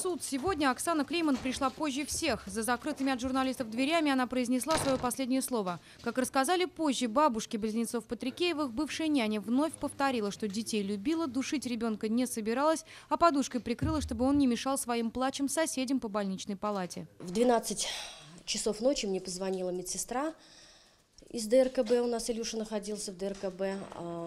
суд. Сегодня Оксана Клейман пришла позже всех. За закрытыми от журналистов дверями она произнесла свое последнее слово. Как рассказали позже бабушки близнецов Патрикеевых, бывшая няня вновь повторила, что детей любила, душить ребенка не собиралась, а подушкой прикрыла, чтобы он не мешал своим плачем соседям по больничной палате. В 12 часов ночи мне позвонила медсестра из ДРКБ, у нас Илюша находился в ДРКБ,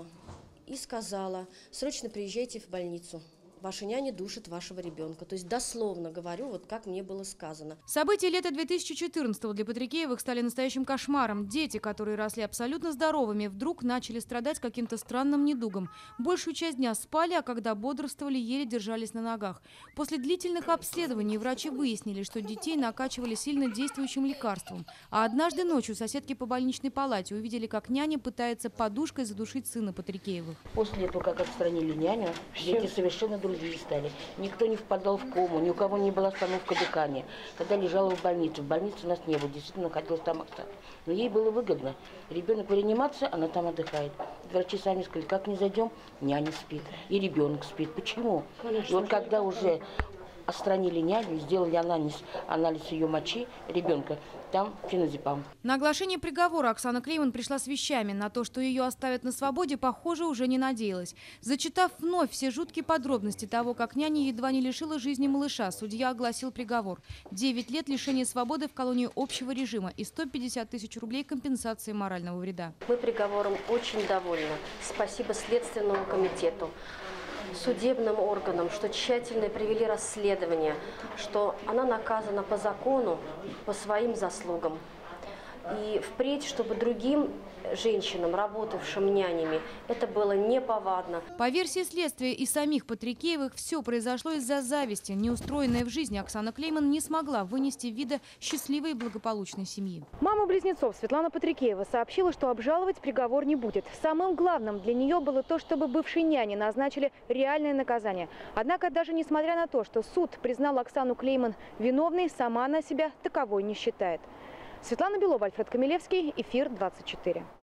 и сказала: срочно приезжайте в больницу. Ваша няня душит вашего ребенка. То есть дословно говорю, вот как мне было сказано. События лета 2014-го для Патрикеевых стали настоящим кошмаром. Дети, которые росли абсолютно здоровыми, вдруг начали страдать каким-то странным недугом. Большую часть дня спали, а когда бодрствовали, еле держались на ногах. После длительных обследований врачи выяснили, что детей накачивали сильно действующим лекарством. А однажды ночью соседки по больничной палате увидели, как няня пытается подушкой задушить сына Патрикеевых. После этого, как отстранили няню, дети совершенно другие стали. Никто не впадал в кому, ни у кого не была остановка дыхания. Когда лежала в больнице у нас не было, действительно находилась там Оксана. Но ей было выгодно. Ребенок в реанимации, она там отдыхает. Врачи сами сказали: как не зайдем, няня спит, и ребенок спит. Почему? И вот когда уже отстранили няню, сделали анализ ее мочи ребенка, там феназепам. На оглашение приговора Оксана Клейман пришла с вещами. На то, что ее оставят на свободе, похоже, уже не надеялась. Зачитав вновь все жуткие подробности того, как няня едва не лишила жизни малыша, судья огласил приговор. 9 лет лишения свободы в колонии общего режима и 150 тысяч рублей компенсации морального вреда. Мы приговором очень довольны. Спасибо Следственному комитету, судебным органам, что тщательно провели расследование, что она наказана по закону, по своим заслугам. И впредь, чтобы другим женщинам, работавшим нянями, это было неповадно. По версии следствия и самих Патрикеевых, все произошло из-за зависти. Неустроенная в жизни Оксана Клейман не смогла вынести вида счастливой и благополучной семьи. Мама близнецов Светлана Патрикеева сообщила, что обжаловать приговор не будет. Самым главным для нее было то, чтобы бывшей няне назначили реальное наказание. Однако, даже несмотря на то, что суд признал Оксану Клейман виновной, сама она себя таковой не считает. Светлана Белова, Альфред Камилевский, Эфир 24.